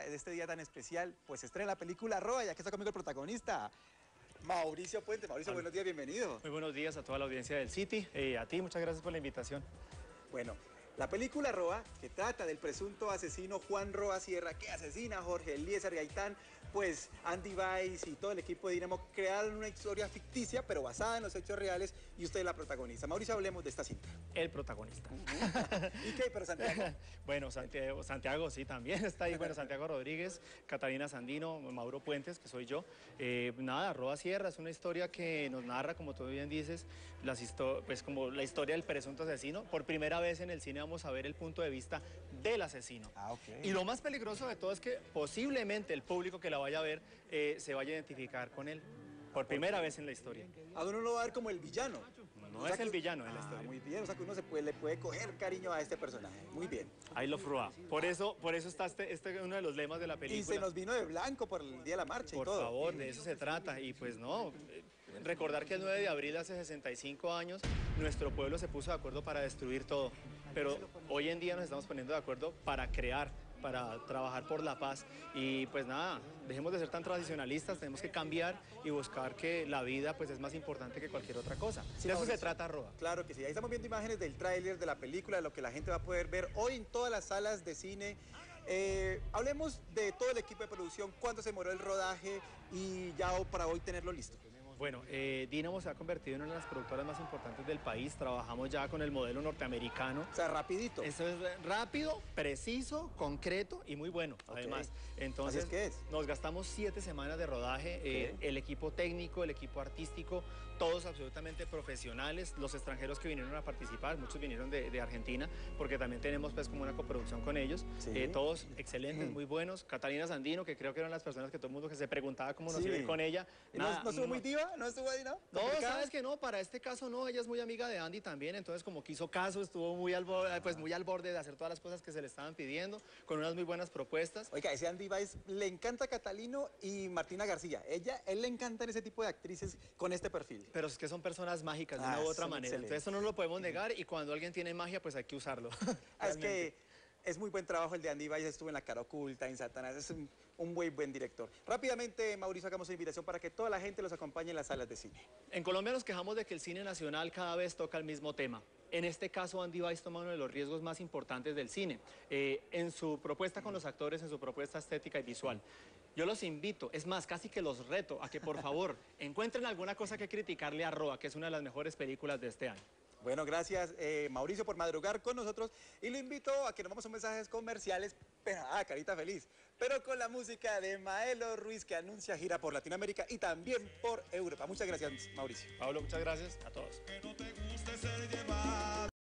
de este día tan especial, pues se estrena la película Roa, ya que está conmigo el protagonista, Mauricio Puente. Mauricio, buenos días, bienvenido. Muy buenos días a toda la audiencia del City. A ti, muchas gracias por la invitación. Bueno, la película Roa, que trata del presunto asesino Juan Roa Sierra, que asesina a Jorge Eliezer Gaitán, pues Andy Weiss y todo el equipo de Dynamo crearon una historia ficticia, pero basada en los hechos reales, y usted es la protagonista. Mauricio, hablemos de esta cinta. El protagonista. ¿Y qué? ¿Pero Santiago? Bueno, Santiago sí, también está ahí. Bueno, Santiago Rodríguez, Catalina Sandino, Mauro Puentes, que soy yo. Nada, Roa Sierra es una historia que nos narra, como tú bien dices, pues como la historia del presunto asesino. Por primera vez en el cine vamos a ver el punto de vista del asesino. Okay. Y lo más peligroso de todo es que posiblemente el público que la vaya a ver se vaya a identificar con él. Por primera vez en la historia. A uno lo va a ver como el villano. No es el villano en la historia. Muy bien, o sea que uno le puede coger cariño a este personaje. Muy bien. I love Roa. Por eso está uno de los lemas de la película. Y se nos vino de blanco por el día de la marcha y todo. Por favor, de eso se trata. Y pues no, recordar que el 9 de abril hace 65 años nuestro pueblo se puso de acuerdo para destruir todo. Pero hoy en día nos estamos poniendo de acuerdo para crear, para trabajar por la paz. Y pues nada, dejemos de ser tan tradicionalistas, tenemos que cambiar y buscar que la vida pues es más importante que cualquier otra cosa. Sí, de eso se trata Roa. Claro que sí, ahí estamos viendo imágenes del tráiler de la película, de lo que la gente va a poder ver hoy en todas las salas de cine. Hablemos de todo el equipo de producción, cuándo se demoró el rodaje y ya para hoy tenerlo listo. Bueno, Dynamo se ha convertido en una de las productoras más importantes del país. Trabajamos ya con el modelo norteamericano. O sea, rapidito. Eso es rápido, preciso, concreto y muy bueno, además. Entonces, ¿qué es? Nos gastamos 7 semanas de rodaje. El equipo técnico, el equipo artístico, todos absolutamente profesionales. Los extranjeros que vinieron a participar, muchos vinieron de Argentina, porque también tenemos pues como una coproducción con ellos. Sí. Todos excelentes, muy buenos. Catalina Sandino, que creo que eran las personas que todo el mundo que se preguntaba cómo nos iba a ir con ella. Nada, ¿No estuvo muy diva? ¿No estuvo ahí, no? No, sabes que no, para este caso no, ella es muy amiga de Andy también, entonces como que hizo caso, estuvo muy al borde de hacer todas las cosas que se le estaban pidiendo, con unas muy buenas propuestas. Oiga, ese Andy Weiss le encanta a Catalino y Martina García. Él le encantan ese tipo de actrices con este perfil. Pero es que son personas mágicas de una u otra manera, entonces eso no lo podemos negar y cuando alguien tiene magia pues hay que usarlo. Es que es muy buen trabajo el de Andy Weiss, estuvo en La Cara Oculta, en Satanás, es un muy buen director. Rápidamente, Mauricio, hagamos una invitación para que toda la gente los acompañe en las salas de cine. En Colombia nos quejamos de que el cine nacional cada vez toca el mismo tema. En este caso, Andy Weiss toma uno de los riesgos más importantes del cine, en su propuesta con los actores, en su propuesta estética y visual. Yo los invito, es más, casi que los reto a que por favor encuentren alguna cosa que criticarle a Roa, que es una de las mejores películas de este año. Bueno, gracias Mauricio por madrugar con nosotros y lo invito a que nos vamos a mensajes comerciales, pero, carita feliz, pero con la música de Maelo Ruiz que anuncia gira por Latinoamérica y también por Europa. Muchas gracias, Mauricio. Pablo, muchas gracias a todos.